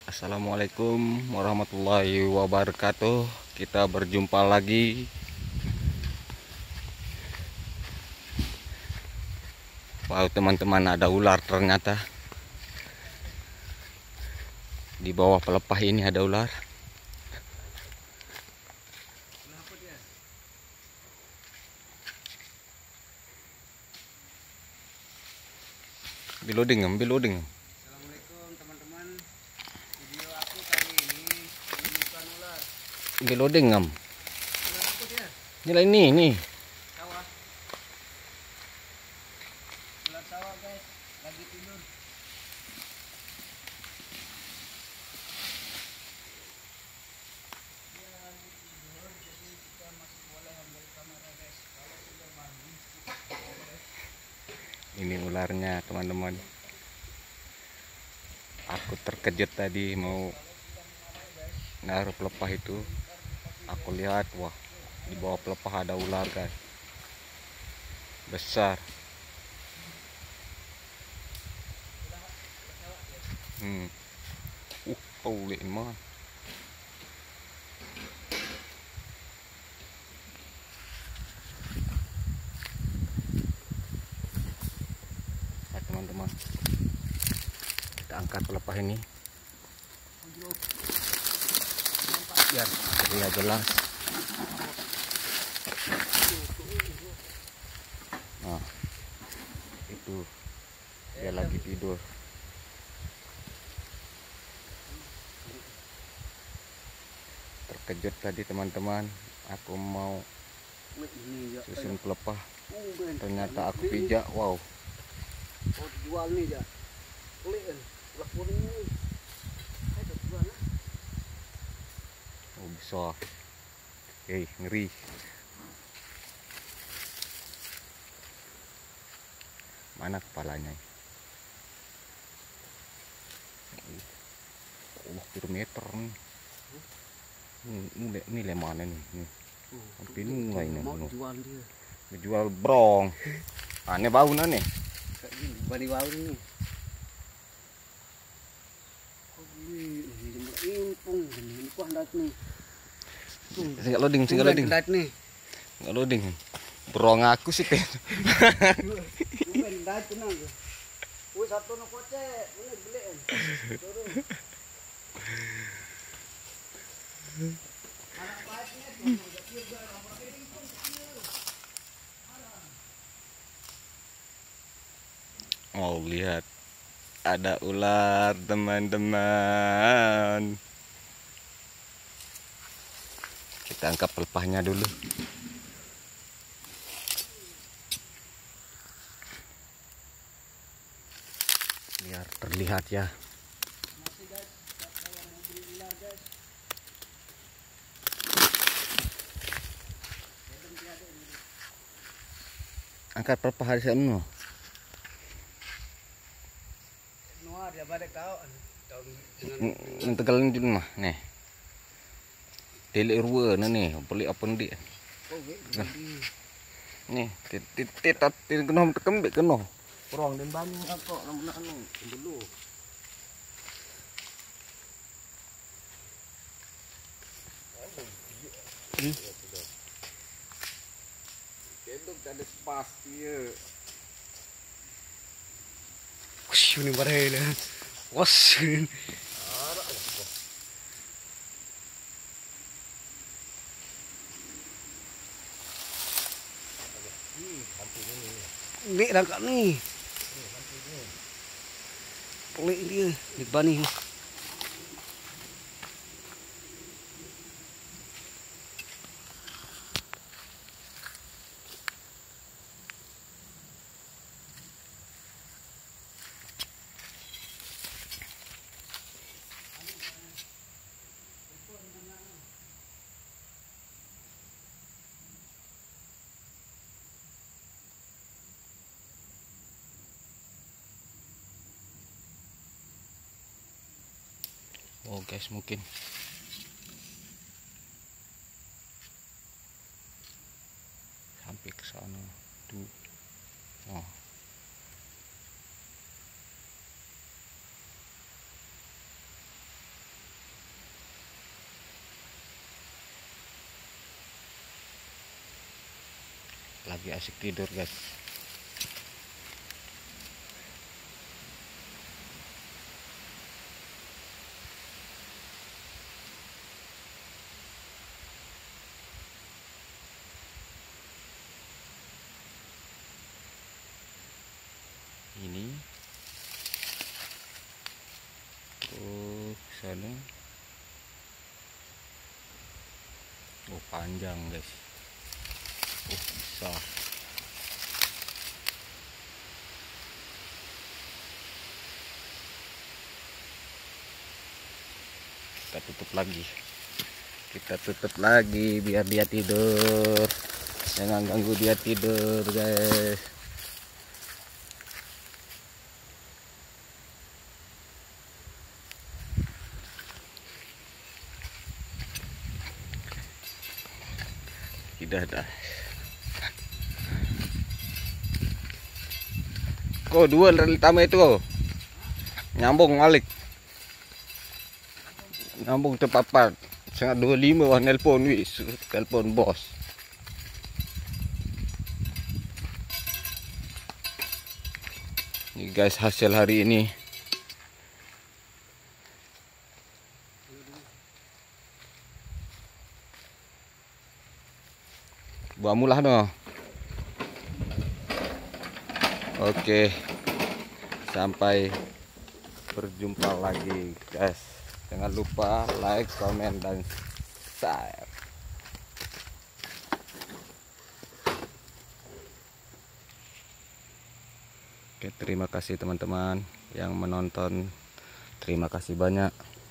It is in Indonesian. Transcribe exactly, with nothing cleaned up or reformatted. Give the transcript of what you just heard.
Assalamualaikum warahmatullahi wabarakatuh. Kita berjumpa lagi. Wow, teman-teman, ada ular ternyata. Di bawah pelepah ini ada ular. Biloding, biloding. Assalamualaikum teman-teman. Video aku kali ini menemukan ular. Biloding ngam. Ular apa dia? Ini ini nih. Sawah. Ular sawah guys, lagi tidur. Dia lagi tidur, jadi kita masih boleh ambil kamera guys. Kalau sudah bangun, Ini ularnya, teman-teman. Aku terkejut tadi mau naruh pelepah itu. Aku lihat, wah, di bawah pelepah ada ular, guys. Besar. Hmm. Uh, holy man. Nah, teman-teman, kita angkat pelepah ini biar terlihat jelas. Nah, itu dia lagi tidur. Terkejut tadi teman-teman, aku mau susun pelepah, ternyata aku pijak. Wow, oh dijual nih ya. Kulit kan, lapor ini. Ayo jual lah. oh besar. Hei, ngeri. Mana kepalanya? Oh, hampir meter nih. Ini, ini lemana nih, nih. Hampir mulai nih. Mau jual dia. Dijual brong. Aneh bau nih. Kayak gini, balik bau nih. Oh ini, ini impung, ini kuah dat nih. Singgah loading, singgah loading. Dat nih. Singgah loading. Brong aku sih teh. Bukan dat tenang. Woi satu no koce, ini beliin. Turun. Anak baiknya juga nomor impung kecil. Oh, lihat. Ada ular, teman-teman. Kita angkat pelepahnya dulu. Biar terlihat ya. Masih guys, saya mau beli ular guys. Angkat pelepah hari semua. Noah dia balik kau. Tahun dengan Mentegalin dulu mah, nih. Delik ruwe nih, beli apa nih? oh weh, Nih, titit titit kena kembik kena. kurang dan banyak kok namun anu dulu. Hmm? Kedok ada pasti ya. Wush, ini barel. Wush. Ini rangkap nih. Pelik dia, di bani. Oh guys, mungkin sampai ke sana tuh. Oh. lagi asik tidur guys. Ini oh sana, oh panjang guys, oh besar. Kita tutup lagi, kita tutup lagi biar dia tidur, jangan ganggu dia tidur guys. Tidak ada. Kok dua dari tama itu kok nyambung ngalik, nyambung terpapat sangat dua lima wah nelpon wis telepon bos. Ini guys hasil hari ini. Buah mulah no. Oke, sampai berjumpa lagi guys. Jangan lupa like, comment, dan share. Oke, terima kasih teman-teman yang menonton. Terima kasih banyak.